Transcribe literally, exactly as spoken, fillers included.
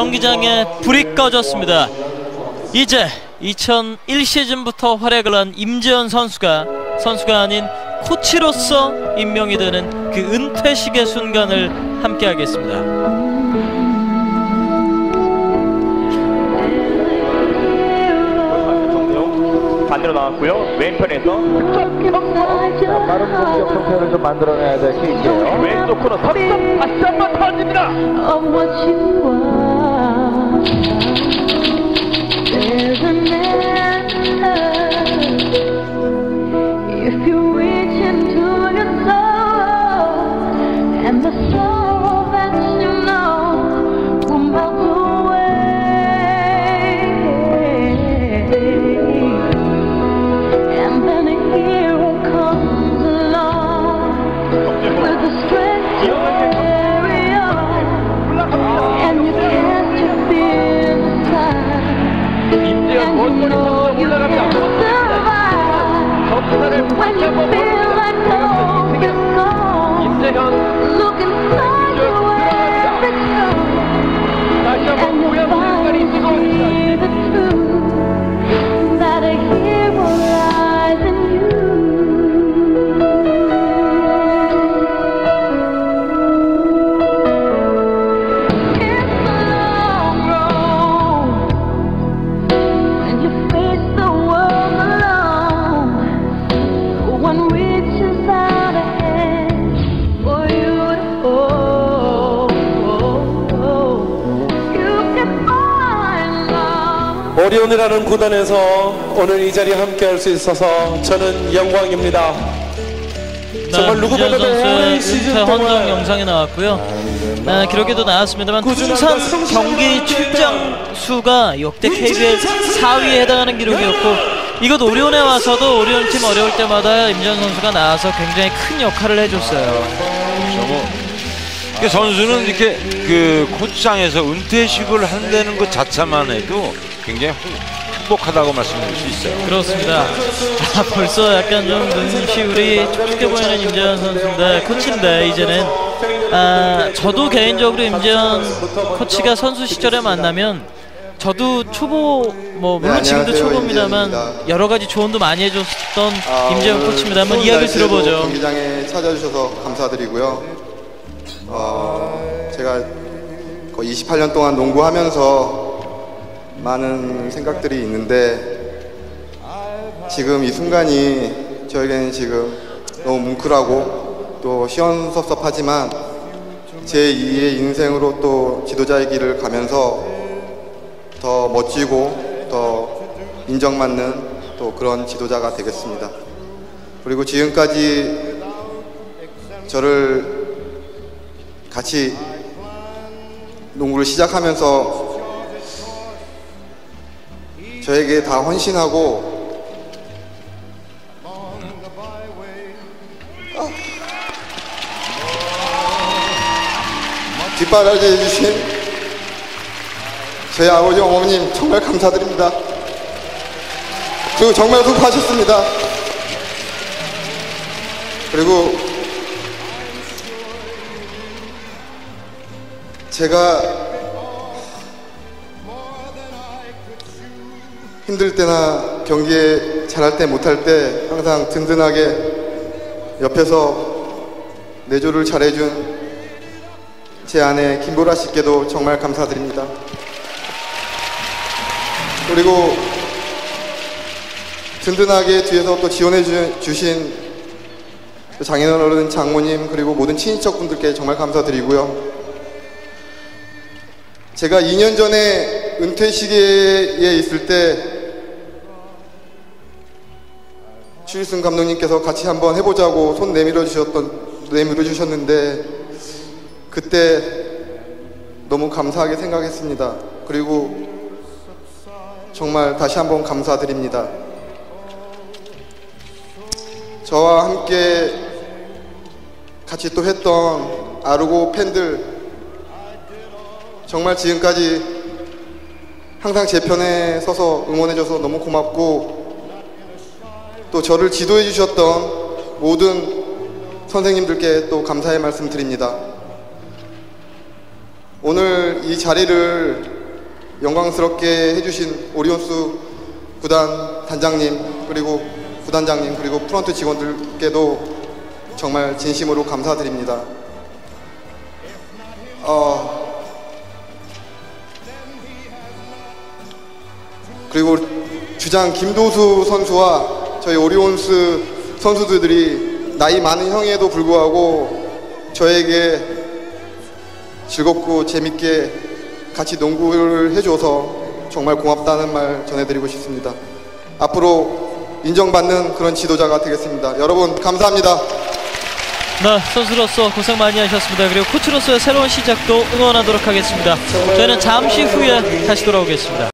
경기장에 불이 꺼졌습니다. 이제 이천일 시즌부터 활약을 한 임재현 선수가 선수가 아닌 코치로서 임명이 되는 그 은퇴식의 순간을 함께하겠습니다. 반대로 나왔고요. 왼편에서 자, 빠른 공격 형태를 좀 만들어내야 될 케이크예요. 왼쪽 코너 석점 다시 한번 터집니다. 오리온이라는 구단에서 오늘 이 자리에 함께할 수 있어서 저는 영광입니다. 정말 누구보다도 선수의 은퇴 헌정 영상이 나왔고요. 아, 기록에도 나왔습니다만 통산 경기 출장 수가 역대 케이비엘 사 위에 해당하는 기록이었고, 이것 오리온에 와서도 오리온 팀 어려울 때마다 임재현 선수가 나와서 굉장히 큰 역할을 해줬어요. 그 선수는 이렇게 그 코치장에서 은퇴식을 한다는 것 자체만 해도 굉장히 행복하다고 말씀드릴 수 있어요. 그렇습니다. 아, 벌써 약간 좀 눈시울이 촉촉해 보이는 임재현 선수인데, 코치인데 이제는 아, 저도 개인적으로 임재현 코치가 선수 시절에 만나면 저도 초보, 뭐 물론 네, 지금도 초보입니다만 임재현입니다. 여러 가지 조언도 많이 해줬던 아, 임재현 코치입니다. 한번 이야기를 들어보죠. 경기장에 찾아주셔서 감사드리고요. 어, 제가 거의 이십팔 년 동안 농구하면서 많은 생각들이 있는데, 지금 이 순간이 저에게는 지금 너무 뭉클하고 또 시원섭섭하지만 제이의 인생으로 또 지도자의 길을 가면서 더 멋지고 더 인정받는 또 그런 지도자가 되겠습니다. 그리고 지금까지 저를 같이 농구를 시작하면서 저에게 다 헌신하고 아, 뒷바라지 해주신 저희 아버지 어머님 정말 감사드립니다. 그리고 정말 수고하셨습니다. 그리고 제가 힘들 때나 경기에 잘할 때 못할 때 항상 든든하게 옆에서 내조를 잘해준 제 아내 김보라 씨께도 정말 감사드립니다. 그리고 든든하게 뒤에서 또 지원해 주신 장인어른 어른, 장모님, 그리고 모든 친인척 분들께 정말 감사드리고요. 제가 이 년 전에 은퇴식에 있을 때 추일승 감독님께서 같이 한번 해보자고 손 내밀어 주셨던 내밀어 주셨는데, 그때 너무 감사하게 생각했습니다. 그리고 정말 다시 한번 감사드립니다. 저와 함께 같이 또 했던 아르고 팬들, 정말 지금까지 항상 제 편에 서서 응원해줘서 너무 고맙고, 또 저를 지도해 주셨던 모든 선생님들께 또 감사의 말씀 드립니다. 오늘 이 자리를 영광스럽게 해주신 오리온스 구단 단장님 그리고 부단장님 그리고 프런트 직원들께도 정말 진심으로 감사드립니다. 어, 그리고 주장 김도수 선수와 저희 오리온스 선수들이 나이 많은 형에도 불구하고 저에게 즐겁고 재밌게 같이 농구를 해줘서 정말 고맙다는 말 전해드리고 싶습니다. 앞으로 인정받는 그런 지도자가 되겠습니다. 여러분 감사합니다. 네, 선수로서 고생 많이 하셨습니다. 그리고 코치로서의 새로운 시작도 응원하도록 하겠습니다. 저희는 잠시 후에 다시 돌아오겠습니다.